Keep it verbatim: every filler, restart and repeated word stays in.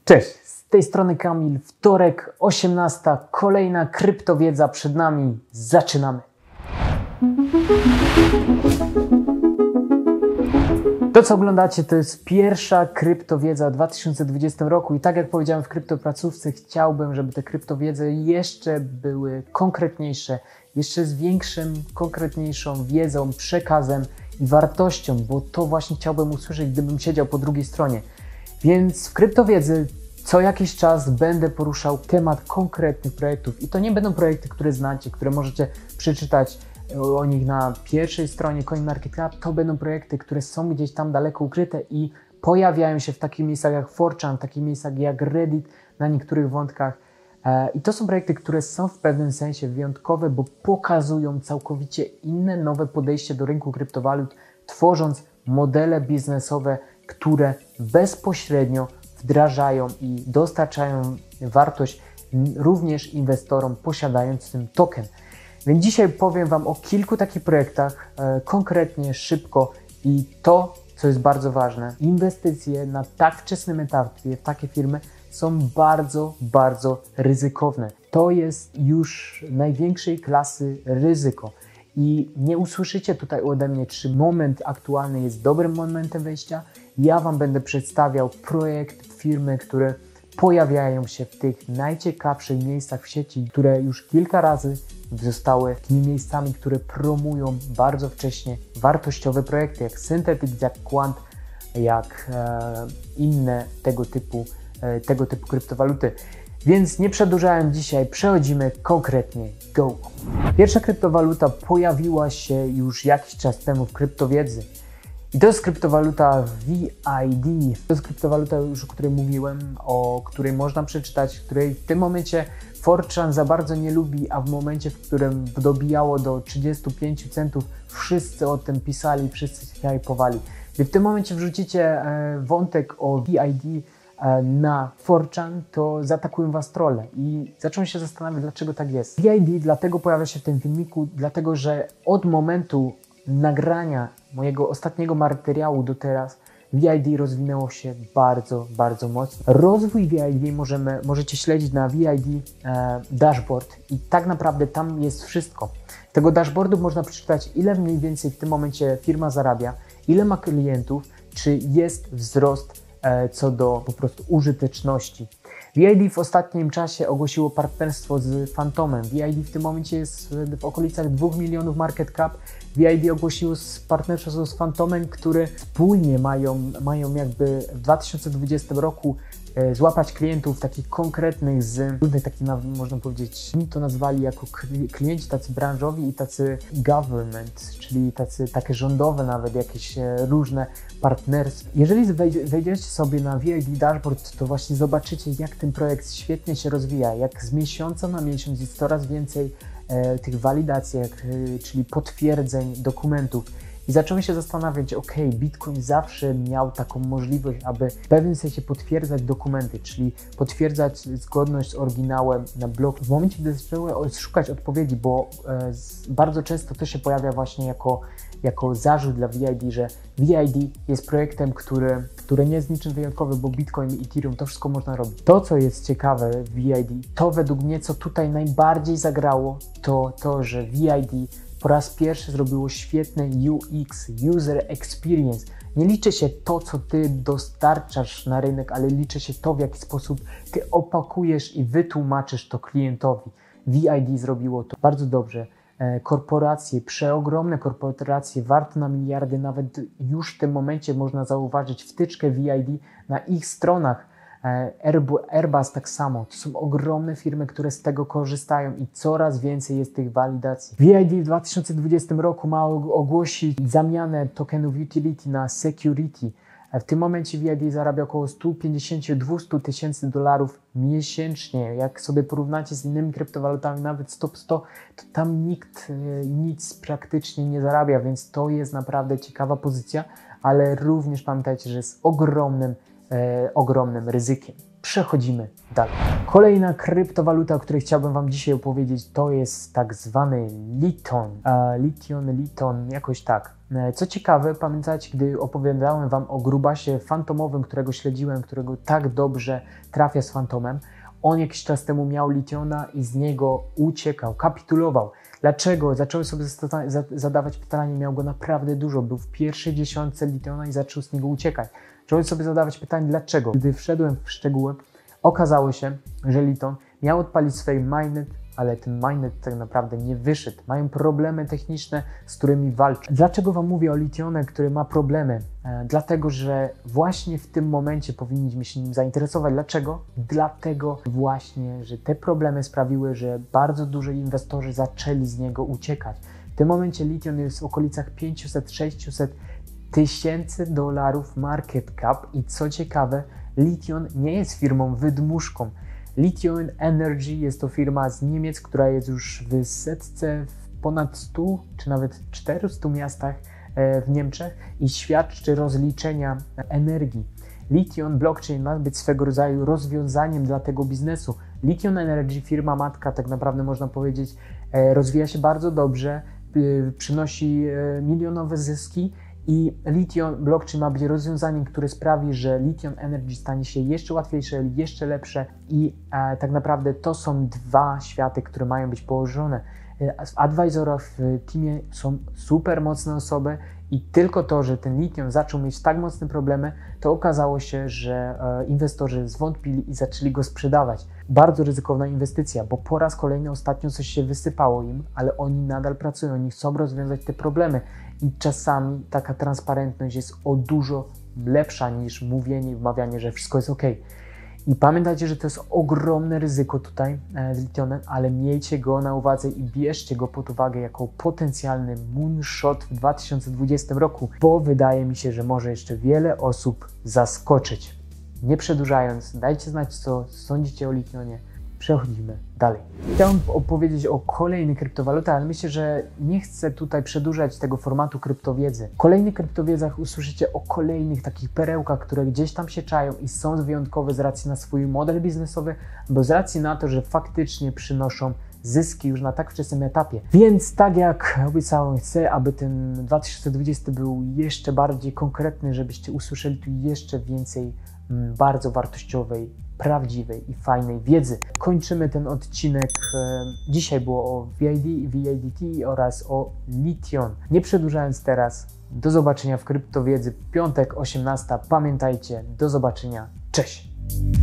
Cześć, z tej strony Kamil, wtorek, osiemnasta, kolejna kryptowiedza przed nami, zaczynamy! To, co oglądacie, to jest pierwsza kryptowiedza w dwa tysiące dwudziestym roku i tak jak powiedziałem w kryptopracówce, chciałbym, żeby te kryptowiedze jeszcze były konkretniejsze, jeszcze z większą, konkretniejszą wiedzą, przekazem i wartością, bo to właśnie chciałbym usłyszeć, gdybym siedział po drugiej stronie. Więc w kryptowiedzy co jakiś czas będę poruszał temat konkretnych projektów i to nie będą projekty, które znacie, które możecie przeczytać o nich na pierwszej stronie CoinMarketCap. To będą projekty, które są gdzieś tam daleko ukryte i pojawiają się w takich miejscach jak four chan, w takich miejscach jak Reddit, na niektórych wątkach. I to są projekty, które są w pewnym sensie wyjątkowe, bo pokazują całkowicie inne, nowe podejście do rynku kryptowalut, tworząc modele biznesowe, które bezpośrednio wdrażają i dostarczają wartość również inwestorom posiadając ten token. Więc dzisiaj powiem Wam o kilku takich projektach, e, konkretnie, szybko i to, co jest bardzo ważne. Inwestycje na tak wczesnym etapie w takie firmy są bardzo, bardzo ryzykowne. To jest już największej klasy ryzyko. I nie usłyszycie tutaj ode mnie, czy moment aktualny jest dobrym momentem wejścia. Ja Wam będę przedstawiał projekt firmy, które pojawiają się w tych najciekawszych miejscach w sieci, które już kilka razy zostały tymi miejscami, które promują bardzo wcześnie wartościowe projekty, jak Synthetix, jak Quant, jak e, inne tego typu, e, tego typu kryptowaluty. Więc nie przedłużając dzisiaj, przechodzimy konkretnie. Go! Pierwsza kryptowaluta pojawiła się już jakiś czas temu w kryptowiedzy. I to jest kryptowaluta V I D. To jest kryptowaluta, już o której mówiłem, o której można przeczytać, której w tym momencie four chan za bardzo nie lubi, a w momencie, w którym dobijało do trzydziestu pięciu centów, wszyscy o tym pisali, wszyscy się hypowali. Gdy w tym momencie wrzucicie wątek o V I D na four chan, to zaatakują Was trolle i zaczną się zastanawiać, dlaczego tak jest. V I D dlatego pojawia się w tym filmiku, dlatego że od momentu nagrania mojego ostatniego materiału do teraz V I D rozwinęło się bardzo, bardzo mocno. Rozwój V I D możemy, możecie śledzić na V I D e, dashboard i tak naprawdę tam jest wszystko. Z tego dashboardu można przeczytać, ile mniej więcej w tym momencie firma zarabia, ile ma klientów, czy jest wzrost e, co do po prostu użyteczności. V I D w ostatnim czasie ogłosiło partnerstwo z Fantomem. V I D w tym momencie jest w okolicach dwóch milionów market cap. V I D ogłosiło partnerstwo z Fantomem, które wspólnie mają, mają jakby w dwa tysiące dwudziestym roku e, złapać klientów takich konkretnych z różnych takich, można powiedzieć, oni to nazwali jako klienci tacy branżowi i tacy government, czyli tacy, takie rządowe nawet, jakieś e, różne partnerstwa. Jeżeli wejdziecie sobie na V I D dashboard, to właśnie zobaczycie, jak ten projekt świetnie się rozwija, jak z miesiąca na miesiąc jest coraz więcej e, tych walidacji, jak, e, czyli potwierdzeń dokumentów. I zacząłem się zastanawiać, ok, Bitcoin zawsze miał taką możliwość, aby w pewnym sensie potwierdzać dokumenty, czyli potwierdzać zgodność z oryginałem na bloku. W momencie, gdy zacząłem szukać odpowiedzi, bo e, z, bardzo często to się pojawia właśnie jako, jako zarzut dla V I D, że V I D jest projektem, który, który nie jest niczym wyjątkowym, bo Bitcoin i Ethereum, to wszystko można robić. To, co jest ciekawe w V I D, to według mnie, co tutaj najbardziej zagrało, to to, że V I D po raz pierwszy zrobiło świetny U X, User Experience. Nie liczy się to, co Ty dostarczasz na rynek, ale liczy się to, w jaki sposób Ty opakujesz i wytłumaczysz to klientowi. V I D zrobiło to bardzo dobrze. Korporacje, przeogromne korporacje, warte na miliardy, nawet już w tym momencie można zauważyć wtyczkę V I D na ich stronach. Airbus tak samo. To są ogromne firmy, które z tego korzystają i coraz więcej jest tych walidacji. V I D w dwa tysiące dwudziestym roku ma ogłosić zamianę tokenów utility na security. W tym momencie V I D zarabia około sto pięćdziesiąt do dwustu tysięcy dolarów miesięcznie. Jak sobie porównacie z innymi kryptowalutami, nawet stop sto, to tam nikt e, nic praktycznie nie zarabia, więc to jest naprawdę ciekawa pozycja, ale również pamiętajcie, że jest ogromnym, e, ogromnym ryzykiem. przechodzimy dalej. Kolejna kryptowaluta, o której chciałbym Wam dzisiaj opowiedzieć, to jest tak zwany Liton. E, Liton, Liton, jakoś tak. E, co ciekawe, pamiętacie, gdy opowiadałem Wam o grubasie fantomowym, którego śledziłem, którego tak dobrze trafia z fantomem, on jakiś czas temu miał Litiona i z niego uciekał, kapitulował. Dlaczego? Zacząłem sobie zadawać pytanie, miał go naprawdę dużo, był w pierwszej dziesiątce Litiona i zaczął z niego uciekać. Zacząłem sobie zadawać pytanie, dlaczego? Gdy wszedłem w szczegóły, okazało się, że Liton miał odpalić swoje mainnet, ale ten mainnet tak naprawdę nie wyszedł. Mają problemy techniczne, z którymi walczą. Dlaczego Wam mówię o Litionie, który ma problemy? E, dlatego, że właśnie w tym momencie powinniśmy się nim zainteresować. Dlaczego? Dlatego właśnie, że te problemy sprawiły, że bardzo duży inwestorzy zaczęli z niego uciekać. W tym momencie Lition jest w okolicach pięćset do sześciuset tysięcy dolarów market cap i co ciekawe, Lition nie jest firmą wydmuszką. Lition Energy jest to firma z Niemiec, która jest już w setce w ponad stu czy nawet czterystu miastach w Niemczech i świadczy rozliczenia energii. Lition Blockchain ma być swego rodzaju rozwiązaniem dla tego biznesu. Lition Energy, firma matka, tak naprawdę można powiedzieć, rozwija się bardzo dobrze, przynosi milionowe zyski. I Lition Blockchain ma być rozwiązaniem, które sprawi, że Lition Energy stanie się jeszcze łatwiejsze, jeszcze lepsze i e, tak naprawdę to są dwa światy, które mają być położone. E, w advisorach w teamie są super mocne osoby i tylko to, że ten Lition zaczął mieć tak mocne problemy, to okazało się, że e, inwestorzy zwątpili i zaczęli go sprzedawać. Bardzo ryzykowna inwestycja, bo po raz kolejny ostatnio coś się wysypało im, ale oni nadal pracują, oni chcą rozwiązać te problemy. I czasami taka transparentność jest o dużo lepsza niż mówienie i wmawianie, że wszystko jest ok. I pamiętajcie, że to jest ogromne ryzyko tutaj z Litionem, ale miejcie go na uwadze i bierzcie go pod uwagę jako potencjalny moonshot w dwa tysiące dwudziestym roku, bo wydaje mi się, że może jeszcze wiele osób zaskoczyć. Nie przedłużając, dajcie znać, co sądzicie o Litionie. Przechodzimy dalej. Chciałem opowiedzieć o kolejnej kryptowalucie, ale myślę, że nie chcę tutaj przedłużać tego formatu kryptowiedzy. W kolejnych kryptowiedzach usłyszycie o kolejnych takich perełkach, które gdzieś tam się czają i są wyjątkowe z racji na swój model biznesowy, bo z racji na to, że faktycznie przynoszą zyski już na tak wczesnym etapie. Więc tak jak obiecałem, chcę, aby ten dwa tysiące dwudziesty był jeszcze bardziej konkretny, żebyście usłyszeli tu jeszcze więcej mm, bardzo wartościowej, prawdziwej i fajnej wiedzy. Kończymy ten odcinek. Dzisiaj było o V I D, V I D T oraz o Lition. Nie przedłużając teraz, do zobaczenia w kryptowiedzy. Piątek osiemnasta. Pamiętajcie, do zobaczenia. Cześć!